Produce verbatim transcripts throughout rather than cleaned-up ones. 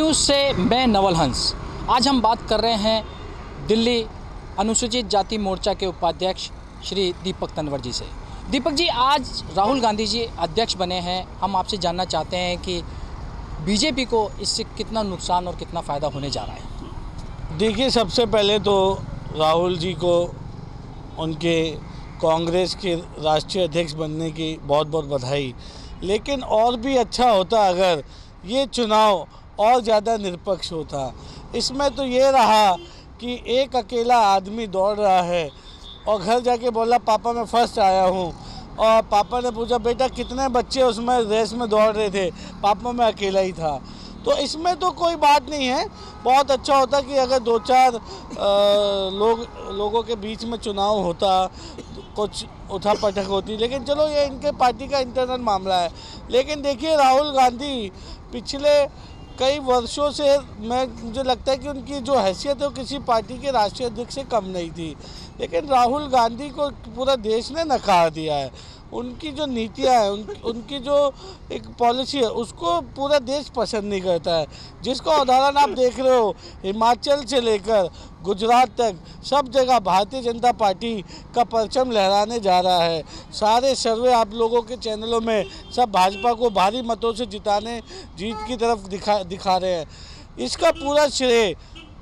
News से मैं नवल हंस। आज हम बात कर रहे हैं दिल्ली अनुसूचित जाति मोर्चा के उपाध्यक्ष श्री दीपक तनवर जी से। दीपक जी, आज राहुल गांधी जी अध्यक्ष बने हैं। हम आपसे जानना चाहते हैं कि बीजेपी को इससे कितना नुकसान और कितना फ़ायदा होने जा रहा है। देखिए, सबसे पहले तो राहुल जी को उनके कांग्रेस के राष्ट्रीय अध्यक्ष बनने की बहुत बहुत बधाई। लेकिन और भी अच्छा होता अगर ये चुनाव और ज़्यादा निष्पक्ष होता। इसमें तो ये रहा कि एक अकेला आदमी दौड़ रहा है और घर जाके बोला पापा मैं फर्स्ट आया हूँ, और पापा ने पूछा बेटा कितने बच्चे उसमें रेस में दौड़ रहे थे, पापा मैं अकेला ही था। तो इसमें तो कोई बात नहीं है। बहुत अच्छा होता कि अगर दो चार लोग लोगों के बीच में चुनाव होता, तो कुछ उठा पटक होती। लेकिन चलो, ये इनके पार्टी का इंटरनल मामला है। लेकिन देखिए, राहुल गांधी पिछले कई वर्षों से मैं मुझे लगता है कि उनकी जो हैसियत है वो किसी पार्टी के राष्ट्रीय अध्यक्ष से कम नहीं थी। लेकिन राहुल गांधी को पूरा देश ने नकार दिया है। उनकी जो नीतियां हैं, उन, उनकी जो एक पॉलिसी है, उसको पूरा देश पसंद नहीं करता है। जिसका उदाहरण आप देख रहे हो, हिमाचल से लेकर गुजरात तक सब जगह भारतीय जनता पार्टी का परचम लहराने जा रहा है। सारे सर्वे आप लोगों के चैनलों में सब भाजपा को भारी मतों से जिताने जीत की तरफ दिखा दिखा रहे हैं। इसका पूरा श्रेय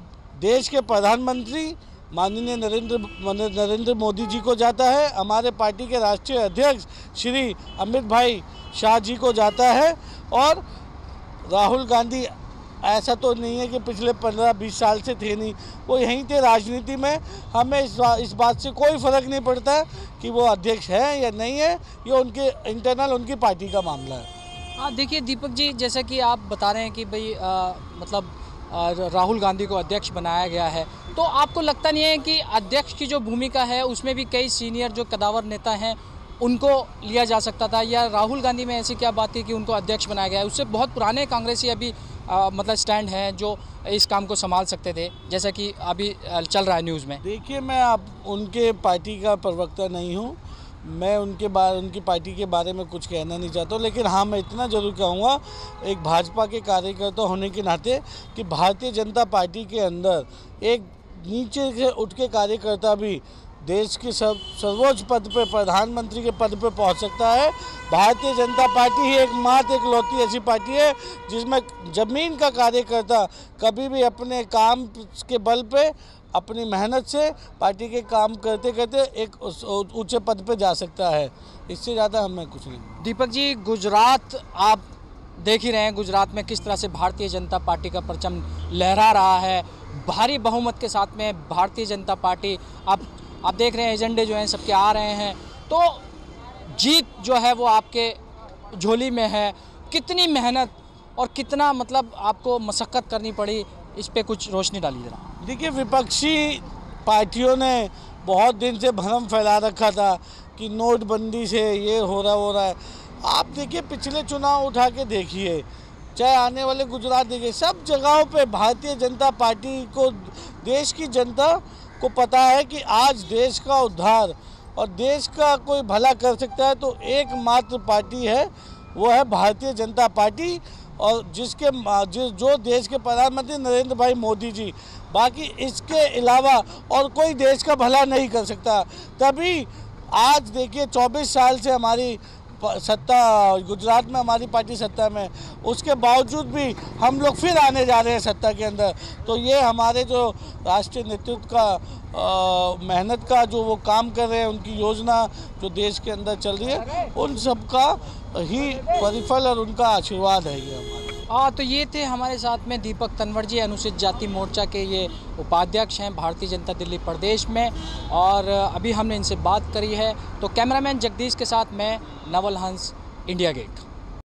देश के प्रधानमंत्री माननीय नरेंद्र नरेंद्र मोदी जी को जाता है, हमारे पार्टी के राष्ट्रीय अध्यक्ष श्री अमित भाई शाह जी को जाता है। और राहुल गांधी ऐसा तो नहीं है कि पिछले पंद्रह बीस साल से थे नहीं, वो यहीं थे राजनीति में। हमें इस बा, इस बात से कोई फ़र्क नहीं पड़ता कि वो अध्यक्ष है या नहीं है। ये उनके इंटरनल उनकी पार्टी का मामला है। हाँ, देखिए दीपक जी, जैसा कि आप बता रहे हैं कि भाई आ, मतलब राहुल गांधी को अध्यक्ष बनाया गया है, तो आपको लगता नहीं है कि अध्यक्ष की जो भूमिका है उसमें भी कई सीनियर जो कदावर नेता हैं उनको लिया जा सकता था? या राहुल गांधी में ऐसी क्या बात थी कि उनको अध्यक्ष बनाया गया है? उससे बहुत पुराने कांग्रेसी अभी आ, मतलब स्टैंड हैं जो इस काम को संभाल सकते थे, जैसा कि अभी चल रहा है न्यूज़ में। देखिए, मैं आप उनके पार्टी का प्रवक्ता नहीं हूँ, मैं उनके बारे उनकी पार्टी के बारे में कुछ कहना नहीं चाहता हूँ। लेकिन हाँ, मैं इतना ज़रूर कहूँगा एक भाजपा के कार्यकर्ता होने के नाते कि भारतीय जनता पार्टी के अंदर एक नीचे से उठ के कार्यकर्ता भी देश के सब सर्वोच्च पद पे, प्रधानमंत्री के पद पे पहुंच सकता है। भारतीय जनता पार्टी ही एकमात्र एक लौती ऐसी पार्टी है जिसमें ज़मीन का कार्यकर्ता कभी भी अपने काम के बल पे, अपनी मेहनत से पार्टी के काम करते करते एक ऊंचे पद पे जा सकता है। इससे ज़्यादा हमें कुछ नहीं। दीपक जी, गुजरात आप देख ही रहे हैं, गुजरात में किस तरह से भारतीय जनता पार्टी का परचम लहरा रहा है। भारी बहुमत के साथ में भारतीय जनता पार्टी, आप आप देख रहे हैं एजेंडे जो हैं सबके आ रहे हैं, तो जीत जो है वो आपके झोली में है। कितनी मेहनत और कितना मतलब आपको मशक्क़त करनी पड़ी, इस पे कुछ रोशनी डाली जरा। देखिए, विपक्षी पार्टियों ने बहुत दिन से भ्रम फैला रखा था कि नोटबंदी से ये हो रहा हो रहा है। आप देखिए, पिछले चुनाव उठा के देखिए, चाहे आने वाले गुजरात देखिए, सब जगहों पे भारतीय जनता पार्टी को, देश की जनता को पता है कि आज देश का उद्धार और देश का कोई भला कर सकता है तो एकमात्र पार्टी है, वो है भारतीय जनता पार्टी। और जिसके जो देश के प्रधानमंत्री नरेंद्र भाई मोदी जी, बाकी इसके अलावा और कोई देश का भला नहीं कर सकता। तभी आज देखिए, चौबीस साल से हमारी सत्ता, गुजरात में हमारी पार्टी सत्ता में, उसके बावजूद भी हम लोग फिर आने जा रहे हैं सत्ता के अंदर। तो ये हमारे जो राष्ट्रीय नेतृत्व का मेहनत का जो वो काम कर रहे हैं, उनकी योजना जो देश के अंदर चल रही है, उन सब का ही परिफल और उनका आशीर्वाद है ये हमारा। हाँ, तो ये थे हमारे साथ में दीपक तनवर जी, अनुसूचित जाति मोर्चा के ये उपाध्यक्ष हैं भारतीय जनता दिल्ली प्रदेश में, और अभी हमने इनसे बात करी है। तो कैमरामैन जगदीश के साथ मैं नवल हंस, इंडिया गेट।